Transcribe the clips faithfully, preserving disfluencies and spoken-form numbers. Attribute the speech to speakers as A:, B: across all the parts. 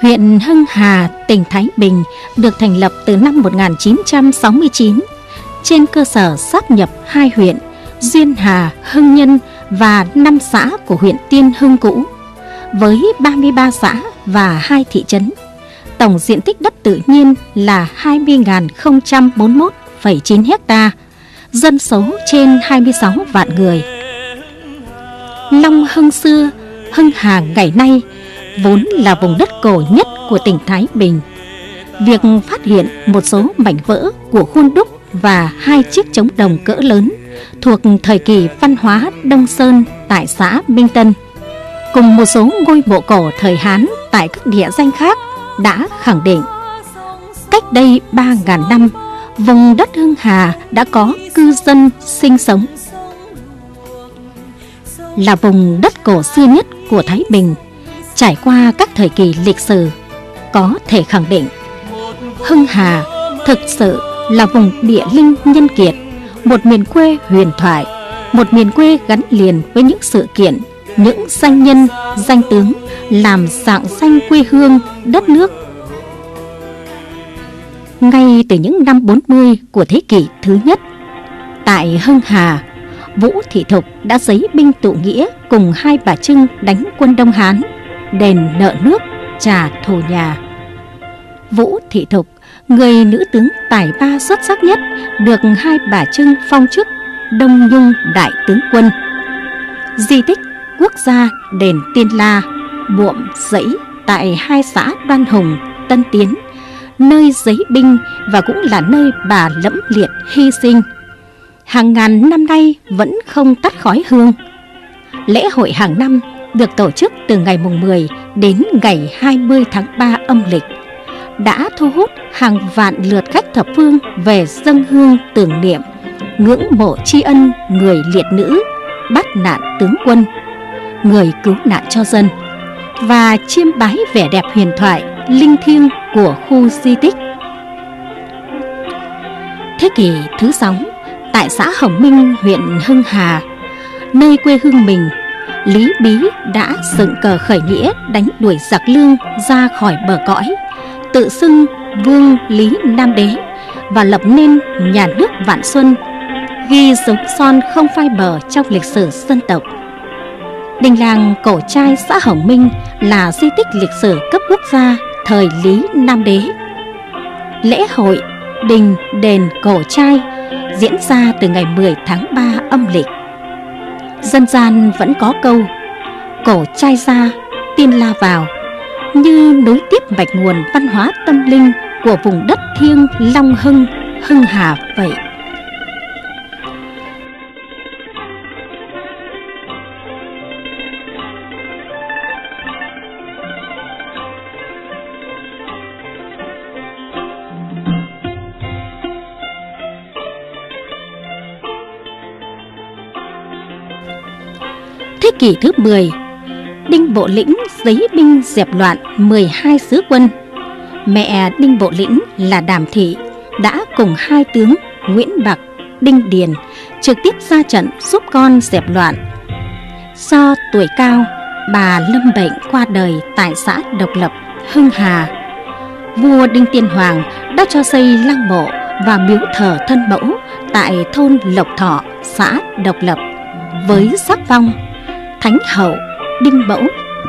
A: Huyện Hưng Hà, tỉnh Thái Bình được thành lập từ năm một nghìn chín trăm sáu mươi chín trên cơ sở sáp nhập hai huyện Duyên Hà, Hưng Nhân và năm xã của huyện Tiên Hưng cũ với ba mươi ba xã và hai thị trấn. Tổng diện tích đất tự nhiên là hai mươi nghìn không trăm bốn mươi mốt phẩy chín ha, dân số trên hai mươi sáu vạn người. Long Hưng xưa, Hưng Hà ngày nay vốn là vùng đất cổ nhất của tỉnh Thái Bình. Việc phát hiện một số mảnh vỡ của khuôn đúc và hai chiếc trống đồng cỡ lớn thuộc thời kỳ văn hóa Đông Sơn tại xã Minh Tân, cùng một số ngôi mộ cổ thời Hán tại các địa danh khác đã khẳng định cách đây ba nghìn năm, vùng đất Hưng Hà đã có cư dân sinh sống. Là vùng đất cổ xưa nhất của Thái Bình, trải qua các thời kỳ lịch sử, có thể khẳng định Hưng Hà thực sự là vùng địa linh nhân kiệt, một miền quê huyền thoại, một miền quê gắn liền với những sự kiện, những danh nhân, danh tướng làm rạng danh quê hương, đất nước. Ngay từ những năm bốn mươi của thế kỷ thứ nhất, tại Hưng Hà, Vũ Thị Thục đã giấy binh tụ nghĩa cùng hai bà Trưng đánh quân Đông Hán, đền nợ nước, trả thù nhà. Vũ Thị Thục, người nữ tướng tài ba xuất sắc nhất, được hai bà Trưng phong chức Đông Nhung đại tướng quân. Di tích quốc gia đền Tiên La, Buộm Dẫy tại hai xã Đoan Hùng, Tân Tiến, nơi giấy binh và cũng là nơi bà lẫm liệt hy sinh, hàng ngàn năm nay vẫn không tắt khói hương. Lễ hội hàng năm được tổ chức từ ngày mùng mười đến ngày hai mươi tháng ba âm lịch, đã thu hút hàng vạn lượt khách thập phương về dâng hương tưởng niệm, ngưỡng mộ tri ân người liệt nữ, bắt nạn tướng quân, người cứu nạn cho dân, và chiêm bái vẻ đẹp huyền thoại, linh thiêng của khu di tích. Thế kỷ thứ sáu, tại xã Hồng Minh, huyện Hưng Hà, nơi quê hương mình, Lý Bí đã dựng cờ khởi nghĩa đánh đuổi giặc Lương ra khỏi bờ cõi, tự xưng Vương Lý Nam Đế và lập nên nhà nước Vạn Xuân, ghi dấu son không phai bờ trong lịch sử dân tộc. Đình làng cổ trai xã Hồng Minh là di tích lịch sử cấp quốc gia thời Lý Nam Đế. Lễ hội đình đền cổ trai diễn ra từ ngày mười tháng ba âm lịch. Dân gian vẫn có câu cổ trai ra, tiên la vào, như nối tiếp mạch nguồn văn hóa tâm linh của vùng đất thiêng Long Hưng, Hưng Hà vậy. Thế kỷ thứ mười, Đinh Bộ Lĩnh giấy binh dẹp loạn mười hai sứ quân. Mẹ Đinh Bộ Lĩnh là Đàm Thị đã cùng hai tướng Nguyễn Bạc, Đinh Điền trực tiếp ra trận giúp con dẹp loạn. Do tuổi cao, bà lâm bệnh qua đời tại xã Độc Lập, Hưng Hà. Vua Đinh Tiên Hoàng đã cho xây lăng mộ và miếu thờ thân mẫu tại thôn Lộc Thọ, xã Độc Lập, với sắc phong Thánh hậu Đinh Mẫu.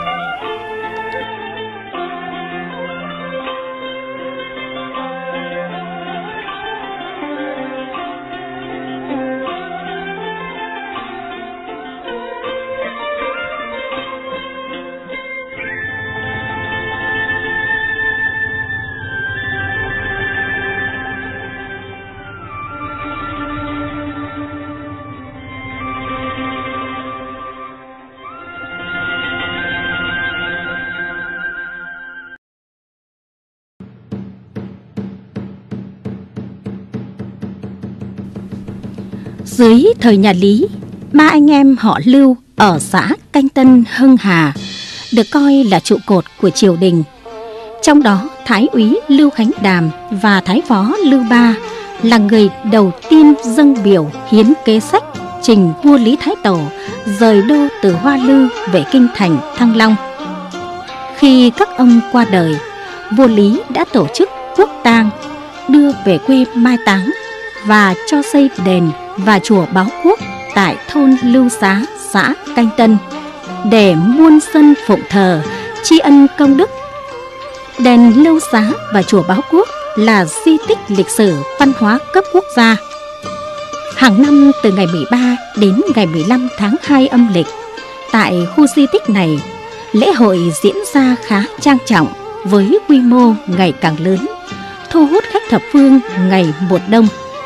A: Dưới thời nhà Lý, ba anh em họ Lưu ở xã Canh Tân, Hưng Hà được coi là trụ cột của triều đình. Trong đó, Thái úy Lưu Khánh Đàm và Thái phó Lưu Ba là người đầu tiên dâng biểu hiến kế sách trình vua Lý Thái Tổ rời đô từ Hoa Lư về kinh thành Thăng Long. Khi các ông qua đời, vua Lý đã tổ chức quốc tang, đưa về quê mai táng và cho xây đền và chùa Báo Quốc tại thôn Lưu Xá, xã Canh Tân để muôn dân phụng thờ tri ân công đức. Đền Lưu Xá và chùa Báo Quốc là di tích lịch sử văn hóa cấp quốc gia. Hàng năm từ ngày mười ba đến ngày mười lăm tháng hai âm lịch, tại khu di tích này, lễ hội diễn ra khá trang trọng với quy mô ngày càng lớn, thu hút khách thập phương ngày một đông.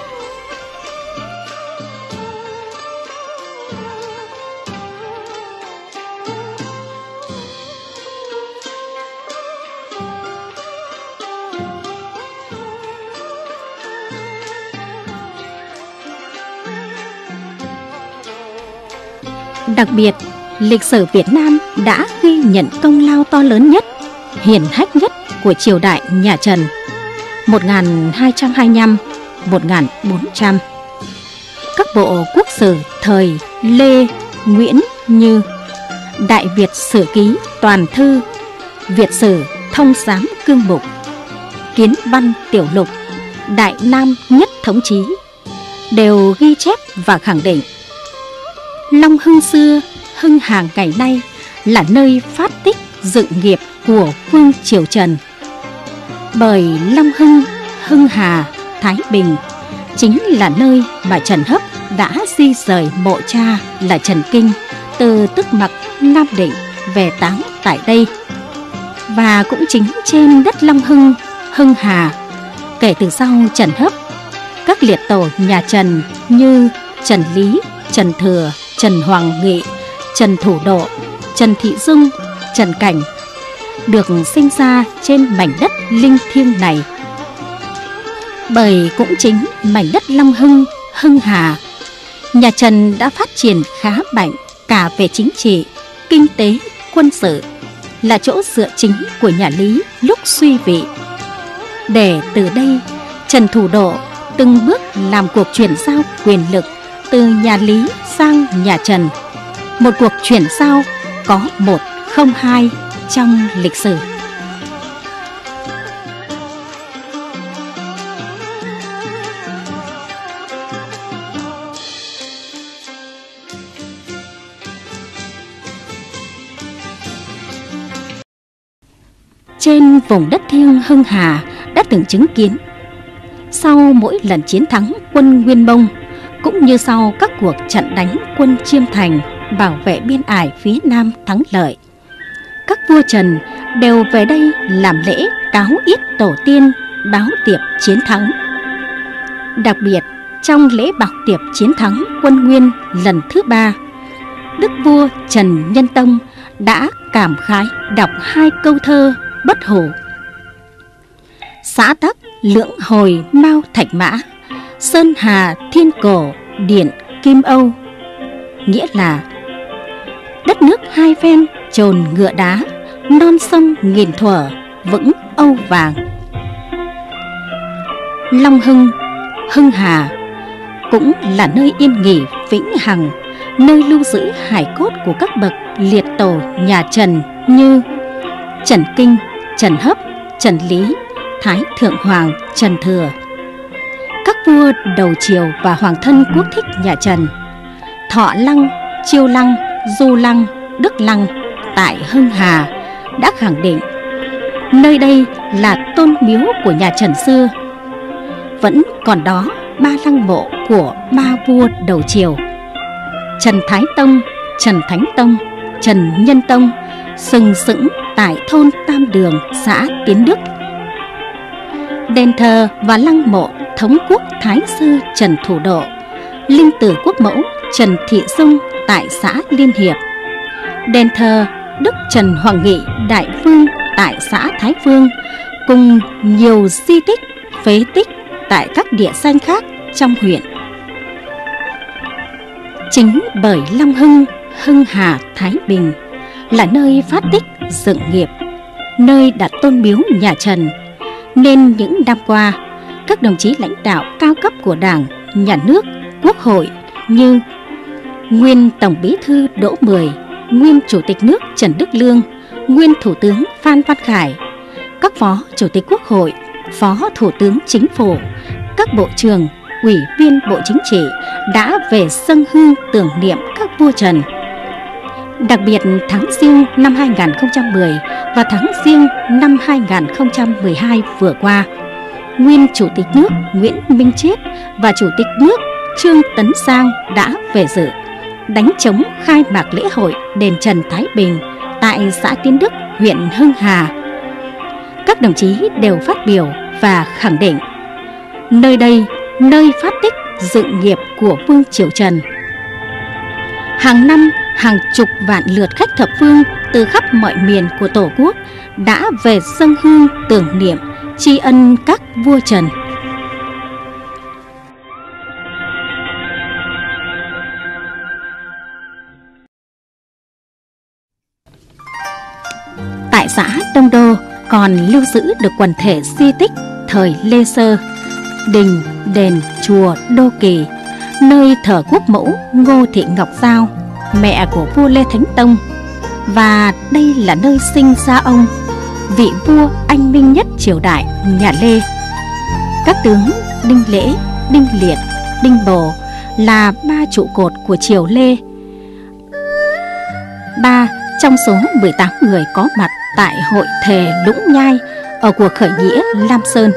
A: Đặc biệt, lịch sử Việt Nam đã ghi nhận công lao to lớn nhất, hiển hách nhất của triều đại nhà Trần một nghìn hai trăm hai mươi lăm đến một nghìn bốn trăm. Các bộ quốc sử thời Lê, Nguyễn như Đại Việt Sử Ký Toàn Thư, Việt Sử Thông Giám Cương Mục, Kiến Văn Tiểu Lục, Đại Nam Nhất Thống Chí đều ghi chép và khẳng định Long Hưng xưa, Hưng Hà ngày nay là nơi phát tích dựng nghiệp của vương triều Trần. Bởi Long Hưng, Hưng Hà, Thái Bình chính là nơi mà Trần Hấp đã di rời mộ cha là Trần Kinh từ Tức Mặc, Nam Định về táng tại đây. Và cũng chính trên đất Long Hưng, Hưng Hà, kể từ sau Trần Hấp, các liệt tổ nhà Trần như Trần Lý, Trần Thừa, Trần Hoàng Nghị, Trần Thủ Độ, Trần Thị Dung, Trần Cảnh được sinh ra trên mảnh đất linh thiêng này. Bởi cũng chính mảnh đất Long Hưng, Hưng Hà, nhà Trần đã phát triển khá mạnh cả về chính trị, kinh tế, quân sự, là chỗ dựa chính của nhà Lý lúc suy vị. Để từ đây, Trần Thủ Độ từng bước làm cuộc chuyển giao quyền lực từ nhà Lý sang nhà Trần, một cuộc chuyển giao có một không hai trong lịch sử. Trên vùng đất thiêng Hưng Hà đã từng chứng kiến, sau mỗi lần chiến thắng quân Nguyên Mông, cũng như sau các cuộc trận đánh quân Chiêm Thành bảo vệ biên ải phía Nam thắng lợi, các vua Trần đều về đây làm lễ cáo yết tổ tiên, báo tiệp chiến thắng. Đặc biệt, trong lễ bảo tiệp chiến thắng quân Nguyên lần thứ ba, đức vua Trần Nhân Tông đã cảm khái đọc hai câu thơ bất hủ: xã tắc lưỡng hồi mao thạch mã, sơn hà thiên cổ điện kim âu. Nghĩa là đất nước hai phen chồn ngựa đá, non sông nghìn thuở vững âu vàng. Long Hưng, Hưng Hà cũng là nơi yên nghỉ vĩnh hằng, nơi lưu giữ hải cốt của các bậc liệt tổ nhà Trần như Trần Kinh, Trần Hấp, Trần Lý, Thái Thượng Hoàng, Trần Thừa, các vua đầu triều và hoàng thân quốc thích nhà Trần, Thọ Lăng, Chiêu Lăng, Du Lăng, Đức Lăng tại Hưng Hà đã khẳng định nơi đây là tôn miếu của nhà Trần xưa. Vẫn còn đó ba lăng mộ của ba vua đầu triều: Trần Thái Tông, Trần Thánh Tông, Trần Nhân Tông, sừng sững tại thôn Tam Đường, xã Tiến Đức. Đền thờ và lăng mộ thống quốc Thái sư Trần Thủ Độ, linh tử quốc mẫu Trần Thị Dung tại xã Liên Hiệp. Đền thờ Đức Trần Hoàng Nghị Đại Vương tại xã Thái Vương, cùng nhiều di tích, phế tích tại các địa danh khác trong huyện. Chính bởi Long Hưng, Hưng Hà, Thái Bình là nơi phát tích dựng nghiệp, nơi đặt tôn miếu nhà Trần, nên những năm qua, các đồng chí lãnh đạo cao cấp của Đảng, Nhà nước, Quốc hội như nguyên Tổng Bí thư Đỗ Mười, nguyên Chủ tịch nước Trần Đức Lương, nguyên Thủ tướng Phan Văn Khải, các Phó Chủ tịch Quốc hội, Phó Thủ tướng Chính phủ, các Bộ trưởng, Ủy viên Bộ Chính trị đã về dâng hương tưởng niệm các vua Trần. Đặc biệt tháng Giêng năm hai nghìn không trăm mười và tháng Giêng năm hai nghìn không trăm mười hai vừa qua, nguyên Chủ tịch nước Nguyễn Minh Chiết và Chủ tịch nước Trương Tấn Sang đã về dự, đánh trống khai mạc lễ hội đền Trần Thái Bình tại xã Tiến Đức, huyện Hưng Hà. Các đồng chí đều phát biểu và khẳng định nơi đây nơi phát tích dựng nghiệp của Vương Triều Trần. Hàng năm, hàng chục vạn lượt khách thập phương từ khắp mọi miền của Tổ quốc đã về dâng hương tưởng niệm tri ân các vua Trần. Tại xã Đông Đô còn lưu giữ được quần thể di tích thời Lê Sơ, đình, đền, chùa Đô Kỳ, nơi thờ quốc mẫu Ngô Thị Ngọc Giao, mẹ của vua Lê Thánh Tông, và đây là nơi sinh ra ông, vị vua anh minh nhất triều đại nhà Lê. Các tướng Đinh Lễ, Đinh Liệt, Đinh Bồ là ba trụ cột của triều Lê. Ba trong số mười tám người có mặt tại hội thề Lũng Nhai ở cuộc khởi nghĩa Lam Sơn.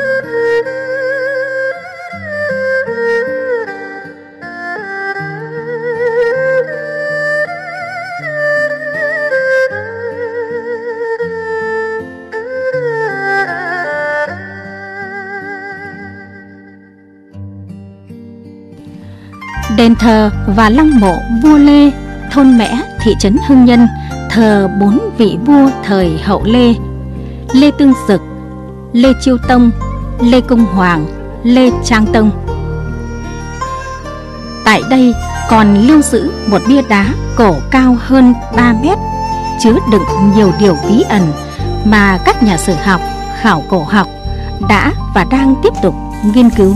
A: Đền thờ và lăng mộ vua Lê, thôn Mẽ, thị trấn Hưng Nhân, thờ bốn vị vua thời hậu Lê: Lê Tương Dực, Lê Chiêu Tông, Lê Công Hoàng, Lê Trang Tông. Tại đây còn lưu giữ một bia đá cổ cao hơn ba mét, chứa đựng nhiều điều bí ẩn mà các nhà sử học, khảo cổ học đã và đang tiếp tục nghiên cứu.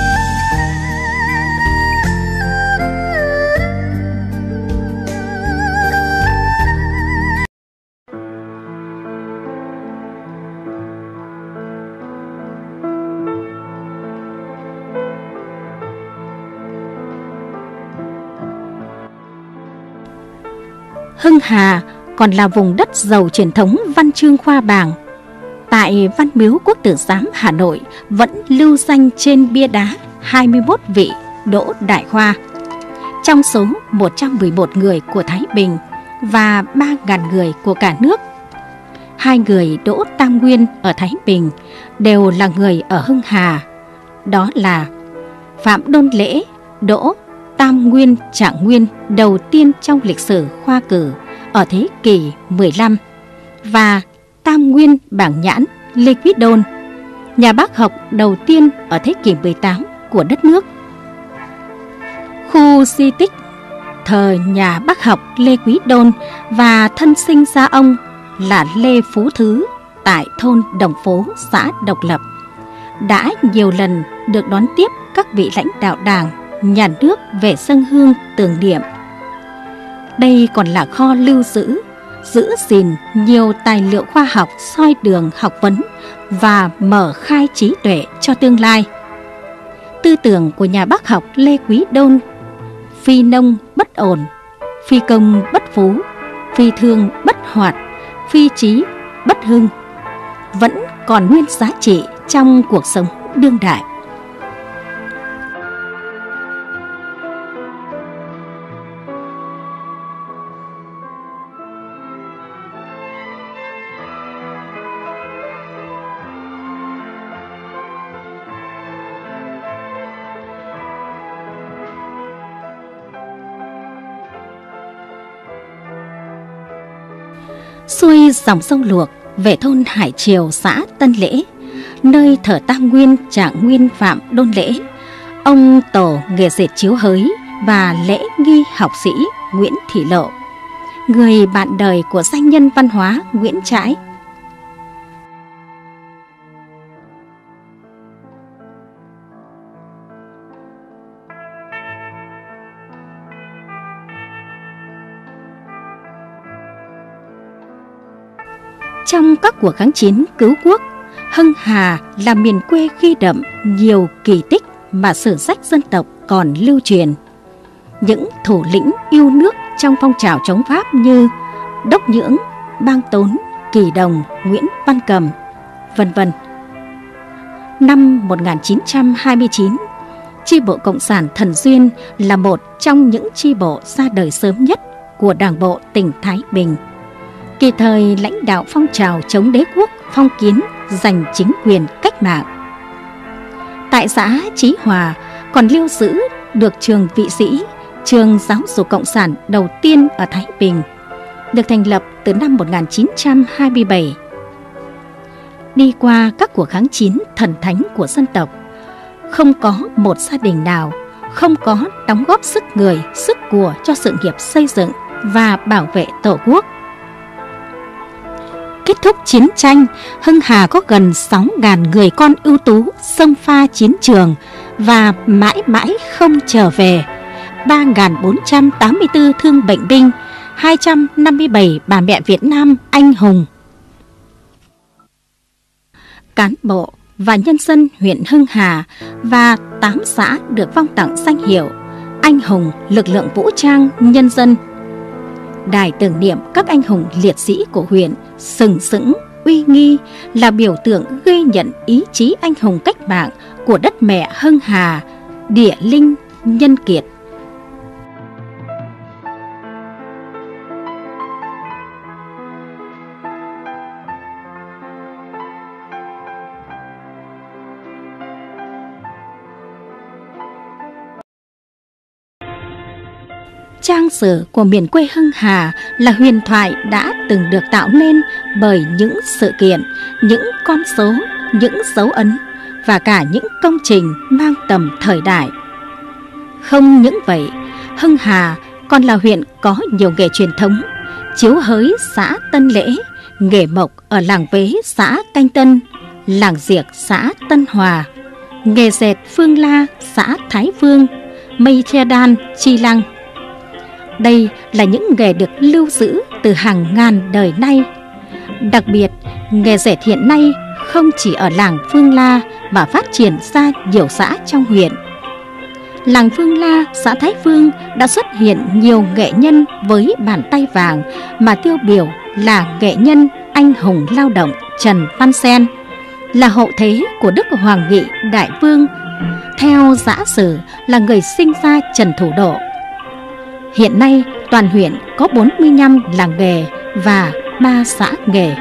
A: Hưng Hà còn là vùng đất giàu truyền thống văn chương khoa bảng. Tại Văn Miếu Quốc Tử Giám Hà Nội vẫn lưu danh trên bia đá hai mươi mốt vị Đỗ Đại Khoa. Trong số một trăm mười một người của Thái Bình và ba nghìn người của cả nước, hai người Đỗ Tam Nguyên ở Thái Bình đều là người ở Hưng Hà. Đó là Phạm Đôn Lễ, Đỗ Tam Nguyên Trạng Nguyên đầu tiên trong lịch sử khoa cử ở thế kỷ mười lăm và Tam Nguyên Bảng Nhãn Lê Quý Đôn, nhà bác học đầu tiên ở thế kỷ mười tám của đất nước. Khu di tích thờ nhà bác học Lê Quý Đôn và thân sinh ra ông là Lê Phú Thứ tại thôn Đồng Phố, xã Độc Lập, đã nhiều lần được đón tiếp các vị lãnh đạo Đảng, Nhà nước về dâng hương tưởng niệm. Đây còn là kho lưu giữ, giữ gìn nhiều tài liệu khoa học soi đường học vấn và mở khai trí tuệ cho tương lai. Tư tưởng của nhà bác học Lê Quý Đôn: phi nông bất ổn, phi công bất phú, phi thương bất hoạt, phi trí bất hưng, vẫn còn nguyên giá trị trong cuộc sống đương đại. Xuôi dòng sông Luộc về thôn Hải Triều, xã Tân Lễ, nơi thờ Tam Nguyên Trạng Nguyên Phạm Đôn Lễ, ông tổ nghề dệt chiếu hới và lễ nghi học sĩ Nguyễn Thị Lộ, người bạn đời của danh nhân văn hóa Nguyễn Trãi. Trong các cuộc kháng chiến cứu quốc, Hưng Hà là miền quê ghi đậm nhiều kỳ tích mà sử sách dân tộc còn lưu truyền. Những thủ lĩnh yêu nước trong phong trào chống Pháp như Đốc Nhưỡng, Bang Tốn, Kỳ Đồng, Nguyễn Văn Cầm, vân vân. Năm một nghìn chín trăm hai mươi chín, chi bộ Cộng sản Thần Duyên là một trong những chi bộ ra đời sớm nhất của Đảng bộ tỉnh Thái Bình, kịp thời lãnh đạo phong trào chống đế quốc phong kiến, giành chính quyền cách mạng. Tại xã Chí Hòa còn lưu giữ được trường vị sĩ, trường giáo dục cộng sản đầu tiên ở Thái Bình, được thành lập từ năm một nghìn chín trăm hai mươi bảy. Đi qua các cuộc kháng chiến thần thánh của dân tộc, không có một gia đình nào không có đóng góp sức người, sức của cho sự nghiệp xây dựng và bảo vệ Tổ quốc. Kết thúc chiến tranh, Hưng Hà có gần sáu nghìn người con ưu tú xông pha chiến trường và mãi mãi không trở về, ba nghìn bốn trăm tám mươi tư thương bệnh binh, hai trăm năm mươi bảy bà mẹ Việt Nam anh hùng. Cán bộ và nhân dân huyện Hưng Hà và tám xã được phong tặng danh hiệu Anh hùng lực lượng vũ trang nhân dân. Đài tưởng niệm các anh hùng liệt sĩ của huyện sừng sững, uy nghi, là biểu tượng ghi nhận ý chí anh hùng cách mạng của đất mẹ Hưng Hà, địa linh nhân kiệt. Trang sử của miền quê Hưng Hà là huyền thoại đã từng được tạo nên bởi những sự kiện, những con số, những dấu ấn và cả những công trình mang tầm thời đại. Không những vậy, Hưng Hà còn là huyện có nhiều nghề truyền thống: chiếu hới xã Tân Lễ, nghề mộc ở làng Vế xã Canh Tân, làng Diệc xã Tân Hòa, nghề dệt Phương La xã Thái Phương, mây che đan Chi Lăng. Đây là những nghề được lưu giữ từ hàng ngàn đời nay. Đặc biệt, nghề dệt hiện nay không chỉ ở làng Phương La mà phát triển ra nhiều xã trong huyện. Làng Phương La, xã Thái Phương đã xuất hiện nhiều nghệ nhân với bàn tay vàng mà tiêu biểu là nghệ nhân anh hùng lao động Trần Văn Sen, là hậu thế của Đức Hoàng Nghị Đại Vương, theo giả sử là người sinh ra Trần Thủ Độ. Hiện nay, toàn huyện có bốn mươi lăm làng nghề và ba xã nghề.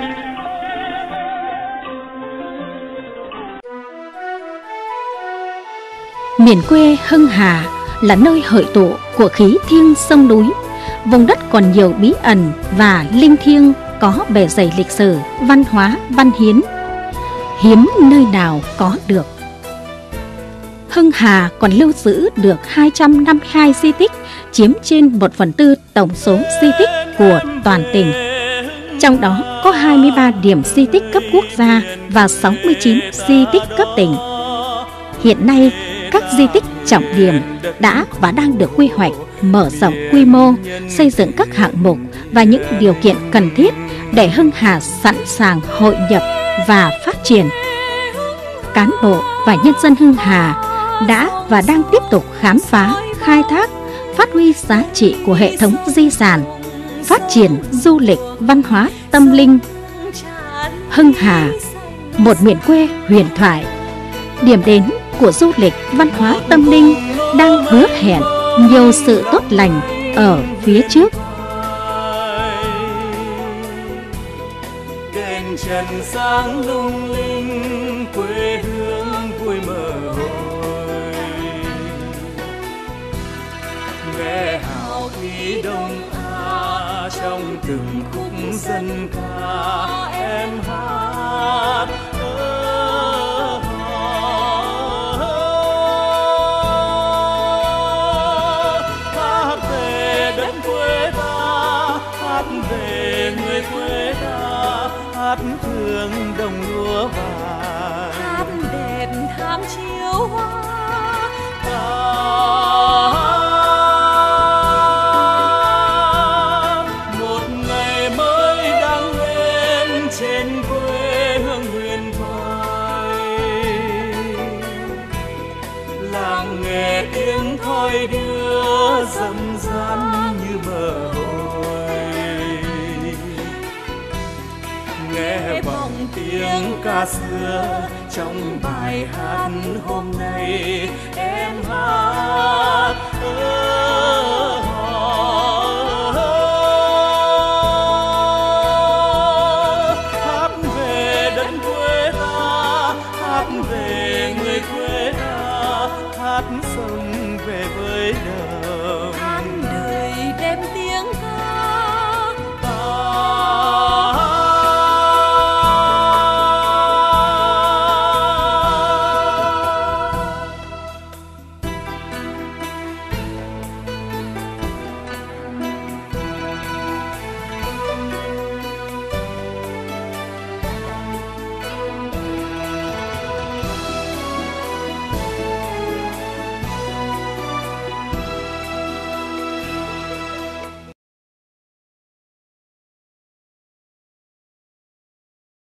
A: Miền quê Hưng Hà là nơi hội tụ của khí thiêng sông núi, vùng đất còn nhiều bí ẩn và linh thiêng, có bề dày lịch sử, văn hóa, văn hiến, hiếm nơi nào có được. Hưng Hà còn lưu giữ được hai trăm năm mươi hai di tích, chiếm trên một phần tư tổng số di tích của toàn tỉnh. Trong đó có hai mươi ba điểm di tích cấp quốc gia và sáu mươi chín di tích cấp tỉnh. Hiện nay, các di tích trọng điểm đã và đang được quy hoạch, mở rộng quy mô, xây dựng các hạng mục và những điều kiện cần thiết để Hưng Hà sẵn sàng hội nhập và phát triển. Cán bộ và nhân dân Hưng Hà đã và đang tiếp tục khám phá, khai thác, phát huy giá trị của hệ thống di sản, phát triển du lịch, văn hóa, tâm linh. Hưng Hà, một miền quê huyền thoại, điểm đến của du lịch, văn hóa, tâm linh, đang hứa hẹn nhiều sự tốt lành ở phía trước.
B: Đèn trần sáng lung linh, quê hương vui mơ hồi. Nghe hào khí đông a trong từng khúc dân ca em hát. Hát thương đồng lúa vàng,
C: hát đèn thắm chiếu hoa,
B: một ngày mới đang lên trên quê hương huyền thoại. Làng nghe tiếng thoi đưa dâm gian như bờ hồi, nghe vọng tiếng ca xưa trong bài hát hôm nay em hát ơi.